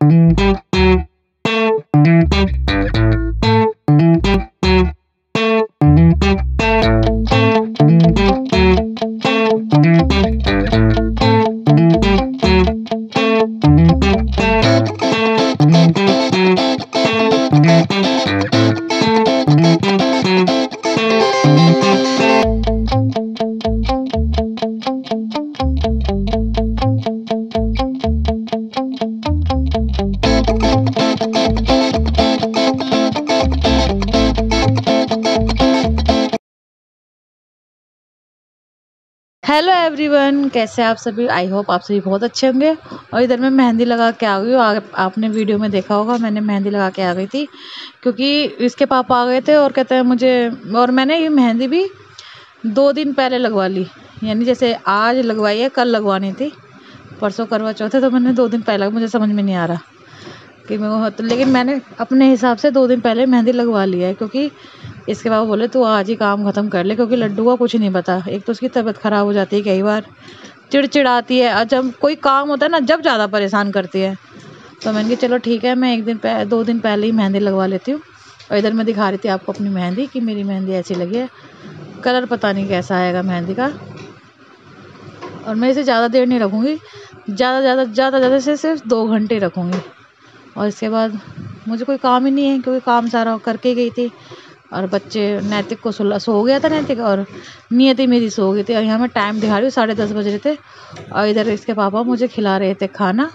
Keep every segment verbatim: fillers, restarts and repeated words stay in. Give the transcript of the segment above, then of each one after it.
Hello everyone, कैसे आप सभी। आई होप आप सभी बहुत अच्छे होंगे। और इधर मैं मेहंदी लगा के आ गई हूँ। आपने वीडियो में देखा होगा, मैंने मेहंदी लगा के आ गई थी क्योंकि इसके पापा आ गए थे और कहते हैं मुझे, और मैंने ये मेहंदी भी दो दिन पहले लगवा ली। यानी जैसे आज लगवाई है, कल लगवानी थी, परसों करवा चौथ है, तो मैंने दो दिन पहले, मुझे समझ में नहीं आ रहा कि मैं वो, तो लेकिन मैंने अपने हिसाब से दो दिन पहले मेहंदी लगवा लिया है क्योंकि इसके बाबा बोले तू आज ही काम ख़त्म कर ले, क्योंकि लड्डू का कुछ नहीं पता। एक तो उसकी तबीयत ख़राब हो जाती है, कई बार चिड़चिड़ाती है, और जब कोई काम होता है ना, जब ज़्यादा परेशान करती है। तो मैंने कहा चलो ठीक है, मैं एक दिन पह, दो दिन पहले ही मेहंदी लगवा लेती हूँ। और इधर मैं दिखा रही थी आपको अपनी मेहंदी कि मेरी मेहंदी ऐसी लगी है। कलर पता नहीं कैसा आएगा मेहंदी का। और मैं इसे ज़्यादा देर नहीं रखूँगी, ज़्यादा ज़्यादा ज़्यादा ज़्यादा से सिर्फ दो घंटे रखूँगी। और इसके बाद मुझे कोई काम ही नहीं है क्योंकि काम सारा करके गई थी। और बच्चे, नैतिक को सुला सो गया था नैतिक, और नियति मेरी सो गई थी। और यहाँ मैं टाइम दिखा रही हूँ, साढ़े दस बज रहे थे। और इधर इसके पापा मुझे खिला रहे थे खाना।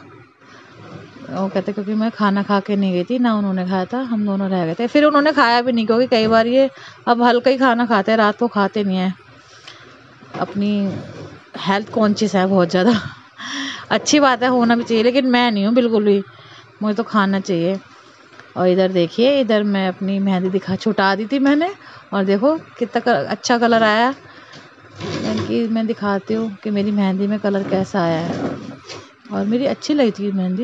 वो कहते क्योंकि मैं खाना खा के नहीं गई थी ना, उन्होंने खाया था, हम दोनों रह गए थे। फिर उन्होंने खाया भी नहीं क्योंकि कई बार ये अब हल्का ही खाना खाते हैं, रात को खाते नहीं हैं। अपनी हेल्थ कॉन्शियस है बहुत ज़्यादा। अच्छी बात है, होना भी चाहिए, लेकिन मैं नहीं हूँ बिल्कुल भी, मुझे तो खाना चाहिए। और इधर देखिए, इधर मैं अपनी मेहंदी दिखा छुटा दी थी मैंने, और देखो कितना कर, अच्छा कलर आया। कि मैं दिखाती हूँ कि मेरी मेहंदी में कलर कैसा आया है, और मेरी अच्छी लगी थी मेहंदी।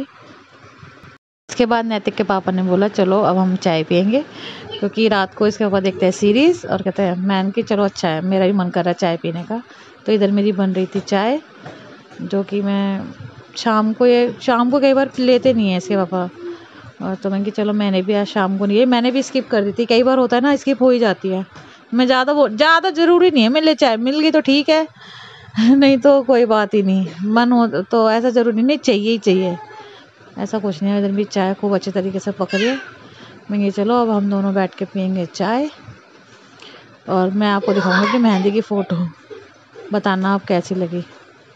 इसके बाद नैतिक के पापा ने बोला चलो अब हम चाय पियेंगे, क्योंकि रात को इसके पापा देखते हैं सीरीज़, और कहते हैं मैंने कि चलो अच्छा है, मेरा भी मन कर रहा है चाय पीने का। तो इधर मेरी बन रही थी चाय, जो कि मैं शाम को, ये शाम को कई बार लेते नहीं है इसके पापा। और तो मैंने कि चलो मैंने भी आज शाम को नहीं, ये मैंने भी स्किप कर दी थी। कई बार होता है ना, स्किप हो ही जाती है। मैं ज़्यादा वो ज़्यादा ज़रूरी नहीं है मिल ले, चाय मिल गई तो ठीक है, नहीं तो कोई बात ही नहीं। मन हो तो ऐसा ज़रूरी नहीं चाहिए ही चाहिए, ऐसा कुछ नहीं है। इधर भी चाय खूब अच्छे तरीके से पक रही है। मैं चलो अब हम दोनों बैठ के पियेंगे चाय, और मैं आपको दिखाऊंगी अपनी मेहंदी की फ़ोटो, बताना आप कैसी लगी।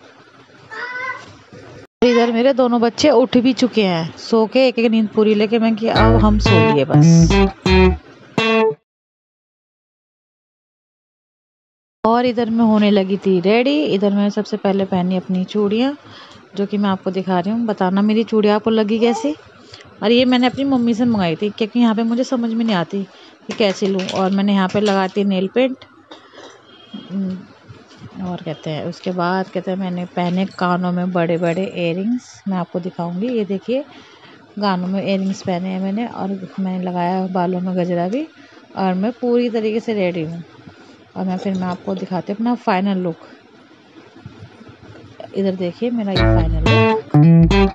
इधर मेरे दोनों बच्चे उठ भी चुके हैं सो के, एक एक नींद पूरी लेके। मैं कि अब हम सो लिए बस। और इधर मैं होने लगी थी रेडी। इधर मैं सबसे पहले पहनी अपनी चूड़ियाँ, जो कि मैं आपको दिखा रही हूँ। बताना मेरी चूड़ियाँ आपको लगी कैसी। और ये मैंने अपनी मम्मी से मंगाई थी, क्योंकि यहाँ पे मुझे समझ में नहीं आती कि कैसे लूँ। और मैंने यहाँ पे लगाती नेल पेंट, और कहते हैं उसके बाद कहते हैं मैंने पहने कानों में बड़े बड़े इयररिंग्स। मैं आपको दिखाऊंगी, ये देखिए कानों में इयररिंग्स पहने हैं मैंने, और मैंने लगाया बालों में गजरा भी। और मैं पूरी तरीके से रेडी हूँ। और मैं फिर मैं आपको दिखाती हूँ अपना फाइनल लुक। इधर देखिए मेरा ये फाइनल लुक।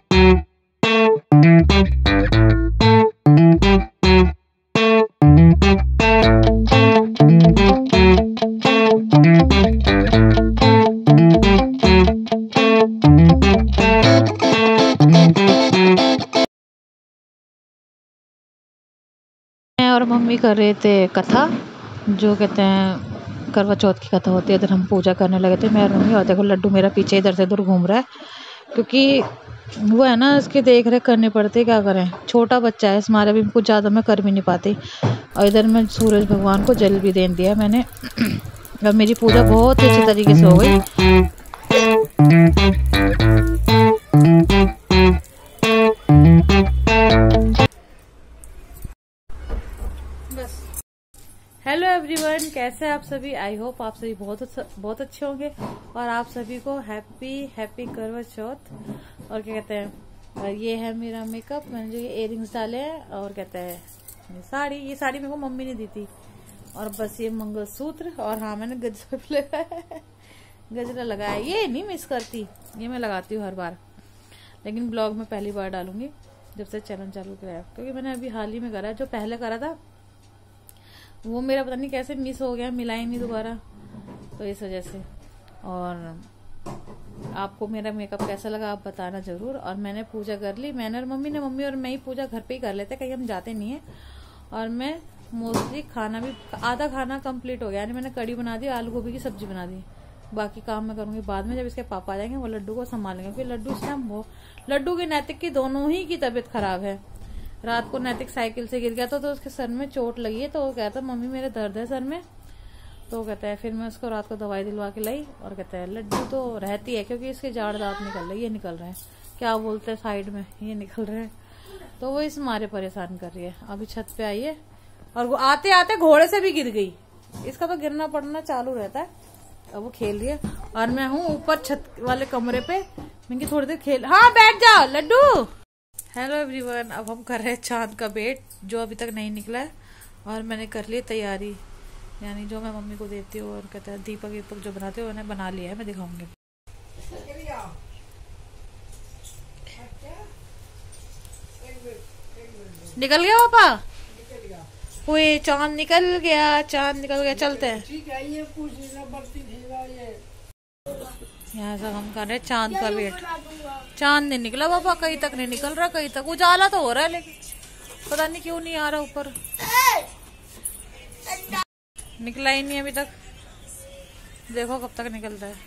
और मम्मी कर रहे थे कथा, जो कहते हैं करवा चौथ की कथा होती है। इधर हम पूजा करने लगे थे मैं और मम्मी। और देखो लड्डू मेरा पीछे इधर से उधर घूम रहा है, क्योंकि वो है ना, इसकी देख रेख करनी पड़ती है, क्या करें, छोटा बच्चा है, इस मारे भी कुछ ज़्यादा मैं कर भी नहीं पाती। और इधर मैं सूरज भगवान को जल भी दे दिया मैंने। और मेरी पूजा बहुत ही अच्छी तरीके से हो गई। हेलो एवरीवन, कैसे आप सभी। आई होप आप सभी बहुत बहुत अच्छे होंगे। और आप सभी को हैप्पी हैप्पी करवा चौथ। और क्या कहते हैं, ये है मेरा मेकअप, मैंने जो ये इयररिंग्स डाले हैं। और कहते हैं साड़ी, ये साड़ी मेरे को मम्मी ने दी थी। और बस ये मंगलसूत्र, और हाँ मैंने गजरा भी लगाया है, गजरा लगाया। ये नहीं मिस करती, ये मैं लगाती हूँ हर बार, लेकिन ब्लॉग में पहली बार डालूंगी। जब से चैनल चालू किया है, क्योंकि मैंने अभी हाल ही में करा है। जो पहले करा था वो मेरा पता नहीं कैसे मिस हो गया, मिला ही नहीं दोबारा, तो इस वजह से। और आपको मेरा मेकअप कैसा लगा आप बताना जरूर। और मैंने पूजा कर ली, मैंने और मम्मी ने, मम्मी और मैं ही पूजा घर पे ही कर लेते, कहीं हम जाते नहीं है। और मैं मोस्टली खाना भी, आधा खाना कंप्लीट हो गया, यानी मैंने कड़ी बना दी, आलू गोभी की सब्जी बना दी। बाकी काम मैं करूंगी बाद में, जब इसके पापा आ जाएंगे वो लड्डू को संभालेंगे, क्योंकि लड्डू इस टाइम वो लड्डू की नैतिक की दोनों ही की तबीयत खराब है। रात को नैतिक साइकिल से गिर गया था, तो उसके सर में चोट लगी है, तो वो कहता मम्मी मेरे दर्द है सर में, तो कहता है। फिर मैं उसको रात को दवाई दिलवा के लाई, और कहता है लड्डू तो रहती है, क्योंकि इसके जाड़ दांत निकल रहे, ये निकल रहे हैं, क्या बोलते हैं साइड में, ये निकल रहे हैं, तो वो इस मारे परेशान कर रही है। अभी छत पे आई है, और वो आते आते घोड़े से भी गिर गई। इसका तो गिरना पड़ना चालू रहता है। अब वो खेल रही है, और मैं हूँ ऊपर छत वाले कमरे पे, मैं थोड़ी देर खेल। हाँ बैठ जाओ लड्डू। हेलो एवरीवन, अब हम कर रहे हैं चांद का वेट, जो अभी तक नहीं निकला है। और मैंने कर ली तैयारी, यानी जो मैं मम्मी को देती हूँ, और कहते हैं दीपक दीपक जो बनाते हो उन्हें बना लिया है, मैं दिखाऊंगी। निकल गया पापा, कोई चांद निकल गया, चांद निकल गया, चलते हैं। यहाँ सब हम कर रहे हैं चांद का वेट। चांद नहीं निकला पापा, कहीं तक नहीं निकल रहा, कहीं तक उजाला तो हो रहा है, लेकिन पता नहीं क्यों नहीं आ रहा ऊपर, निकला ही नहीं अभी तक। देखो कब तक निकलता है,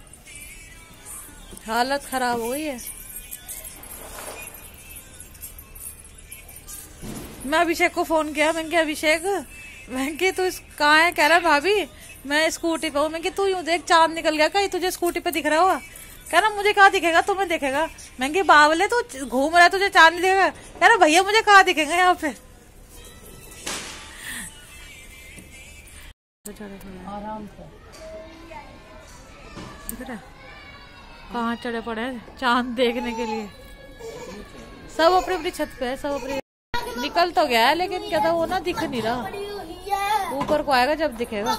हालत खराब हो गई है। मैं अभिषेक को फोन किया, मैंने कहा अभिषेक, मैं कि तू कहाँ है, कह रहा भाभी मैं स्कूटी पे हूँ। मैं कि तू यूं देख चांद निकल गया, कहीं तुझे स्कूटी पे दिख रहा होगा। कह रहा मुझे कहाँ दिखेगा, तुम्हें दिखेगा। मैं कि बावले तू घूम रहा है, तुझे चांद नहीं दिखेगा। कह रहा भैया मुझे कहाँ दिखेगा यहाँ पे। आराम से कहाँ चढ़े पड़े हैं चांद देखने के लिए। सब अपनी अपनी छत पे है, सब अपनी। निकल तो गया है, लेकिन क्या था वो ना दिख नहीं रहा, ऊपर को आएगा जब दिखेगा।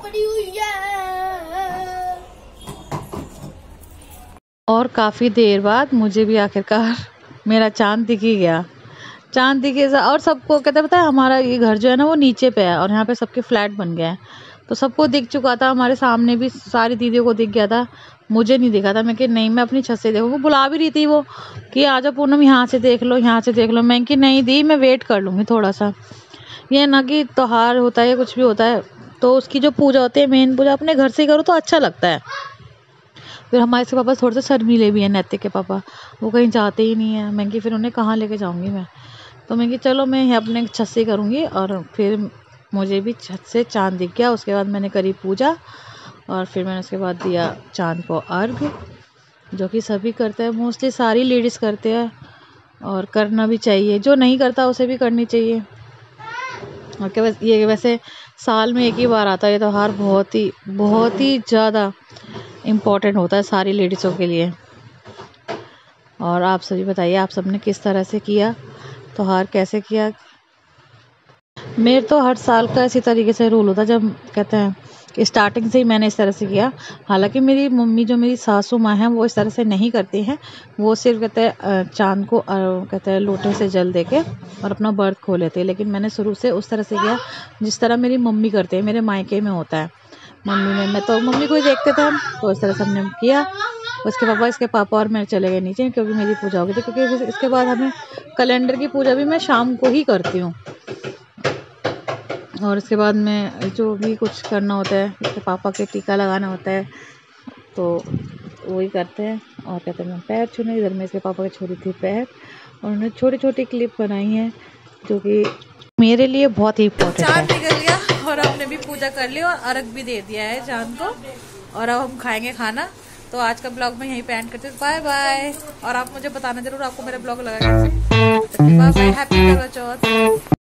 और काफी देर बाद मुझे भी आखिरकार मेरा चांद दिख ही गया। चांद दिखे, और सबको कहते पता है हमारा ये घर जो है ना वो नीचे पे है, और यहाँ पे सबके फ्लैट बन गए हैं, तो सबको दिख चुका था। हमारे सामने भी सारी दीदियों को दिख गया था, मुझे नहीं दिखा था। मैं कि नहीं मैं अपनी छत से देखूँ, वो बुला भी रही थी वो कि आजा पूनम यहाँ से देख लो, यहाँ से देख लो। मैं कि नहीं दी, मैं वेट कर लूँगी थोड़ा सा। ये ना कि त्योहार होता है, कुछ भी होता है, तो उसकी जो पूजा होती है, मेन पूजा अपने घर से ही करो तो अच्छा लगता है। फिर हमारे से पापा थोड़े से शर्मीले भी हैं, नैतिक के पापा, वो कहीं जाते ही नहीं है। मैं कि फिर उन्हें कहाँ लेके जाऊँगी मैं, तो मैं कि चलो मैं अपने छत से करूँगी। और फिर मुझे भी छत से चांद दिख गया। उसके बाद मैंने करी पूजा, और फिर मैंने उसके बाद दिया चांद को अर्घ, जो कि सभी करते हैं, मोस्टली सारी लेडीज़ करते हैं, और करना भी चाहिए। जो नहीं करता उसे भी करनी चाहिए। और क्या बस ये वैसे साल में एक ही बार आता है ये त्योहार, बहुत ही बहुत ही ज़्यादा इम्पोर्टेंट होता है सारी लेडीज़ों के लिए। और आप सभी बताइए आप सबने किस तरह से किया त्योहार, कैसे किया। मेरे तो हर साल का इसी तरीके से रूल होता, जब कहते हैं स्टार्टिंग से ही मैंने इस तरह से किया। हालांकि मेरी मम्मी जो मेरी सासू माँ हैं वो इस तरह से नहीं करती हैं, वो सिर्फ कहते हैं चांद को कहते हैं लोटे से जल दे के और अपना व्रत खो लेते हैं। लेकिन मैंने शुरू से उस तरह से किया जिस तरह मेरी मम्मी करते हैं, मेरे मायके में होता है। मम्मी ने, मैं तो मम्मी को ही देखते थे हम, तो इस तरह से हमने किया। उसके पापा इसके पापा और मैं चले गए नीचे, क्योंकि मेरी पूजा हो गई थी। क्योंकि इसके बाद हमें कैलेंडर की पूजा भी मैं शाम को ही करती हूँ, और इसके बाद में जो भी कुछ करना होता है, इसके पापा के टीका लगाना होता है, तो वही करते हैं। और कहते हैं मैं पैर छूने, इधर में इसके पापा की छोटी थी पैर, और उन्होंने छोटी छोटी क्लिप बनाई हैं जो कि मेरे लिए बहुत ही इम्पोर्टेंट है। चांद निकल गया और हमने भी पूजा कर ली और अर्घ भी दे दिया है चांद को, और अब हम खाएंगे खाना। तो आज का ब्लॉग मैं यहीं पे एंड करती हूँ। Bye bye. और आप मुझे बताना जरूर आपको मेरा ब्लॉग लगा कैसे। बाय बाय, हैप्पी करवा चौथ।